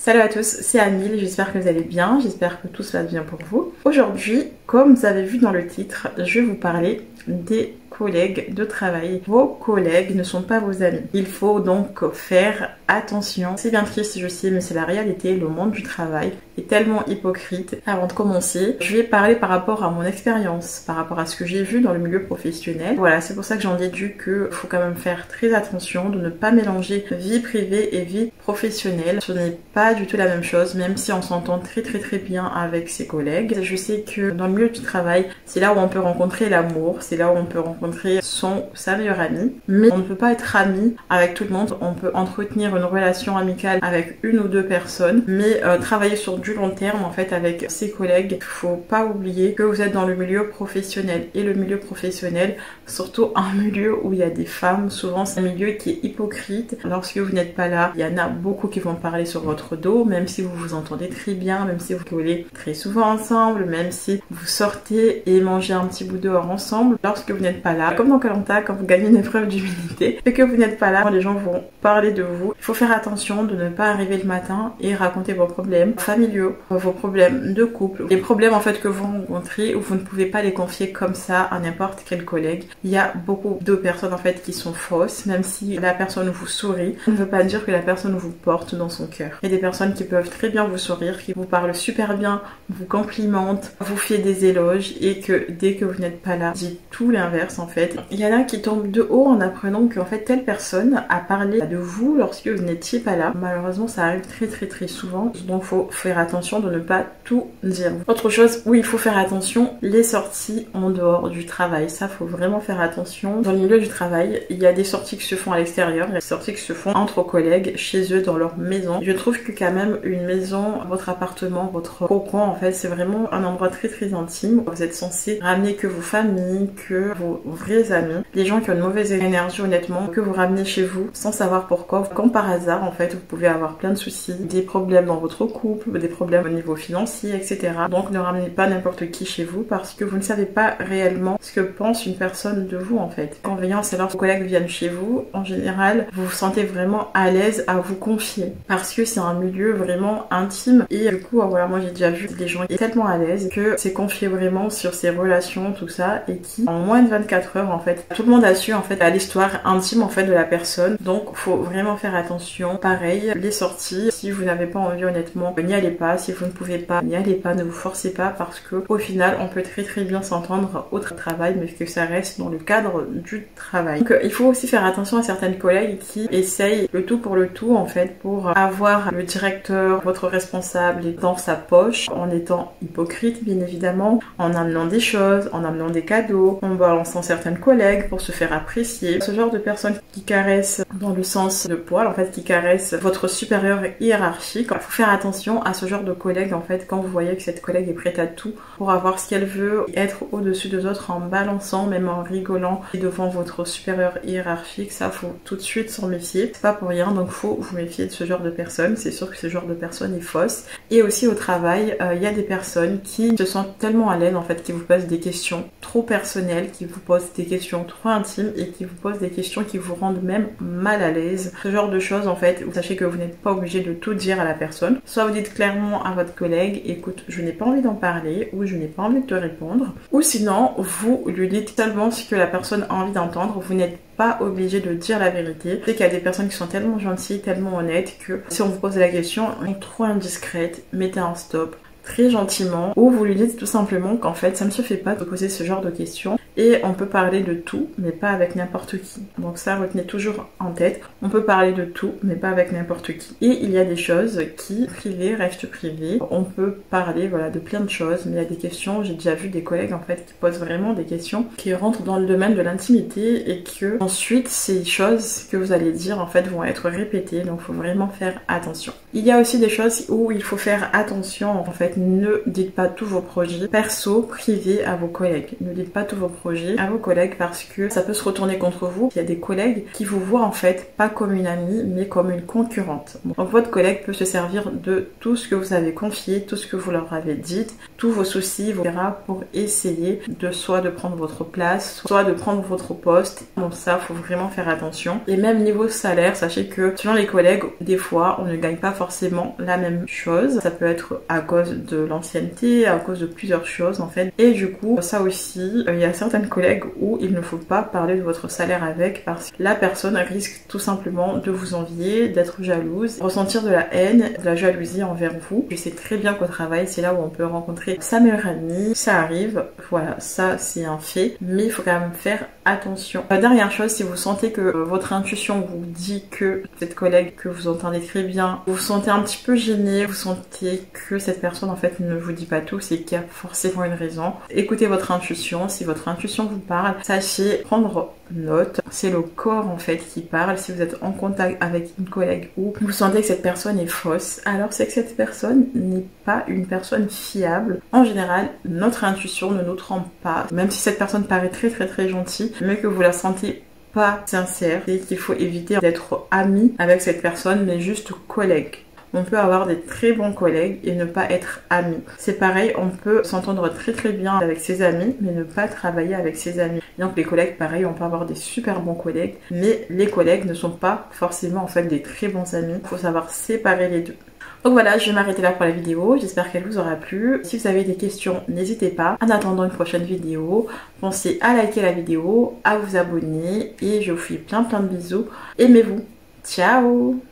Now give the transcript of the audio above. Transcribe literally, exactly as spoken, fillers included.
Salut à tous, c'est Amile, j'espère que vous allez bien, j'espère que tout se passe bien pour vous. Aujourd'hui, comme vous avez vu dans le titre, je vais vous parler des collègues de travail. Vos collègues ne sont pas vos amis. Il faut donc faire attention. C'est bien triste, je sais, mais c'est la réalité. Le monde du travail est tellement hypocrite. Avant de commencer, je vais parler par rapport à mon expérience, par rapport à ce que j'ai vu dans le milieu professionnel. Voilà, c'est pour ça que j'en déduis qu'il faut quand même faire très attention de ne pas mélanger vie privée et vie professionnelle. Ce n'est pas du tout la même chose, même si on s'entend très très très bien avec ses collègues. Je sais que dans le milieu du travail, c'est là où on peut rencontrer l'amour, c'est là où on peut rencontrer son sa meilleure amie, mais on ne peut pas être ami avec tout le monde. On peut entretenir une relation amicale avec une ou deux personnes, mais euh, travailler sur du long terme en fait avec ses collègues. Faut pas oublier que vous êtes dans le milieu professionnel, et le milieu professionnel, surtout un milieu où il y a des femmes, souvent c'est un milieu qui est hypocrite. Lorsque vous n'êtes pas là, il y en a beaucoup qui vont parler sur votre dos, même si vous vous entendez très bien, même si vous collez très souvent ensemble, même si vous sortez et mangez un petit bout dehors ensemble. Lorsque vous n'êtes pas là, comme dans Koh-Lanta, quand vous gagnez une épreuve d'humilité et que vous n'êtes pas là, les gens vont parler de vous. Il faut faire attention de ne pas arriver le matin et raconter vos problèmes familiaux, vos problèmes de couple, les problèmes en fait que vous rencontrez, où vous ne pouvez pas les confier comme ça à n'importe quel collègue. Il y a beaucoup de personnes en fait qui sont fausses, même si la personne vous sourit, ça ne veut pas dire que la personne vous porte dans son cœur. Il y a des personnes qui peuvent très bien vous sourire, qui vous parlent super bien, vous complimentent, vous fait des éloges, et que dès que vous n'êtes pas là, dit tout l'inverse en fait. Il y en a qui tombent de haut en apprenant qu'en fait telle personne a parlé de vous lorsque vous n'étiez pas là. Malheureusement ça arrive très très très souvent, donc faut faire attention de ne pas tout dire. Autre chose où il faut faire attention, les sorties en dehors du travail. Ça faut vraiment faire attention. Dans le milieu du travail, il y a des sorties qui se font à l'extérieur, il y a des sorties qui se font entre collègues, chez eux, dans leur maison. Je trouve que quand même une maison, votre appartement, votre cocon en fait, c'est vraiment un endroit très très intime. Vous êtes censé ramener que vos familles, que vos vrais amis, les gens qui ont une mauvaise énergie honnêtement, que vous ramenez chez vous sans savoir pourquoi. Comme par hasard en fait, vous pouvez avoir plein de soucis, des problèmes dans votre couple, des problèmes au niveau financier, et cetera. Donc ne ramenez pas n'importe qui chez vous parce que vous ne savez pas réellement ce que pense une personne de vous en fait. Quand veillant, c'est lorsque vos collègues viennent chez vous, en général, vous vous sentez vraiment à l'aise à vous confier parce que c'est un milieu vraiment intime, et du coup voilà, moi j'ai déjà vu des gens qui sont tellement à l'aise que c'est confié vraiment sur ses relations, tout ça, et qui en moins de vingt-quatre heures en fait, tout le monde a su en fait à l'histoire intime en fait de la personne. Donc faut vraiment faire attention. Pareil, les sorties, si vous n'avez pas envie honnêtement, n'y allez pas. Si vous ne pouvez pas, n'y allez pas, ne vous forcez pas, parce que au final on peut très très bien s'entendre au travail, mais que ça reste dans le cadre du travail. Donc il faut aussi faire attention à certaines collègues qui essayent le tout pour le tout en fait, pour avoir le directeur, votre responsable dans sa poche, en étant hypocrite bien évidemment, en amenant des choses, en amenant des cadeaux, en balançant certaines collègues pour se faire apprécier. Ce genre de personnes qui caressent dans le sens de poil en fait, qui caressent votre supérieur hiérarchique. Il faut faire attention à ce genre de collègue en fait, quand vous voyez que cette collègue est prête à tout pour avoir ce qu'elle veut, être au-dessus des autres en balançant, même en rigolant devant votre supérieur hiérarchique. Ça faut tout de suite s'en méfier, c'est pas pour rien, donc faut vous méfier de ce genre de personnes. C'est sûr que ce genre de personne est fausse. Et aussi au travail, il euh, y a des personnes qui se sentent tellement à l'aise en fait, qui vous posent des questions trop personnelles, qui vous posent des questions trop intimes, et qui vous posent des questions qui vous rendent même mal à l'aise. Ce genre de choses en fait, vous sachez que vous n'êtes pas obligé de tout dire à la personne. Soit vous dites clairement à votre collègue, écoute, je n'ai pas envie d'en parler, ou je n'ai pas envie de te répondre, ou sinon vous lui dites seulement ce que la personne a envie d'entendre. Vous n'êtes pas obligé de dire la vérité. Je sais qu'il y a des personnes qui sont tellement gentilles, tellement honnêtes, que si on vous pose la question est trop indiscrète, mettez un stop très gentiment, ou vous lui dites tout simplement qu'en fait ça ne se fait pas de poser ce genre de questions, et on peut parler de tout mais pas avec n'importe qui. Donc ça, retenez toujours en tête, on peut parler de tout mais pas avec n'importe qui. Et il y a des choses qui, privées, restent privées. On peut parler voilà de plein de choses, mais il y a des questions, j'ai déjà vu des collègues en fait qui posent vraiment des questions qui rentrent dans le domaine de l'intimité, et que ensuite ces choses que vous allez dire en fait vont être répétées, donc il faut vraiment faire attention. Il y a aussi des choses où il faut faire attention en fait. Ne dites pas tous vos projets perso, privés à vos collègues. Ne dites pas tous vos projet à vos collègues parce que ça peut se retourner contre vous. Il y a des collègues qui vous voient en fait pas comme une amie mais comme une concurrente. Donc votre collègue peut se servir de tout ce que vous avez confié, tout ce que vous leur avez dit, tous vos soucis, et cetera pour essayer de soit de prendre votre place, soit de prendre votre poste. Donc ça, faut vraiment faire attention. Et même niveau salaire, sachez que selon les collègues, des fois, on ne gagne pas forcément la même chose. Ça peut être à cause de l'ancienneté, à cause de plusieurs choses en fait. Et du coup, ça aussi, il y a certaines collègues où il ne faut pas parler de votre salaire avec parce que la personne risque tout simplement de vous envier, d'être jalouse, ressentir de la haine, de la jalousie envers vous. Je sais très bien qu'au travail, c'est là où on peut rencontrer sa meilleure amie. Ça arrive, voilà, ça c'est un fait. Mais il faut quand même faire attention. La dernière chose, si vous sentez que votre intuition vous dit que cette collègue que vous entendez très bien, vous vous sentez un petit peu gêné, vous sentez que cette personne en fait ne vous dit pas tout, c'est qu'il y a forcément une raison. Écoutez votre intuition, si votre intuition vous parle, sachez prendre note. C'est le corps en fait qui parle. Si vous êtes en contact avec une collègue ou vous sentez que cette personne est fausse, alors c'est que cette personne n'est pas une personne fiable. En général, notre intuition ne nous trompe pas, même si cette personne paraît très très très gentille, mais que vous la sentez pas sincère, et qu'il faut éviter d'être ami avec cette personne, mais juste collègue. On peut avoir des très bons collègues et ne pas être amis. C'est pareil, on peut s'entendre très très bien avec ses amis, mais ne pas travailler avec ses amis. Donc les collègues, pareil, on peut avoir des super bons collègues, mais les collègues ne sont pas forcément en fait des très bons amis. Il faut savoir séparer les deux. Donc voilà, je vais m'arrêter là pour la vidéo. J'espère qu'elle vous aura plu. Si vous avez des questions, n'hésitez pas. En attendant une prochaine vidéo, pensez à liker la vidéo, à vous abonner et je vous fais plein plein de bisous. Aimez-vous. Ciao!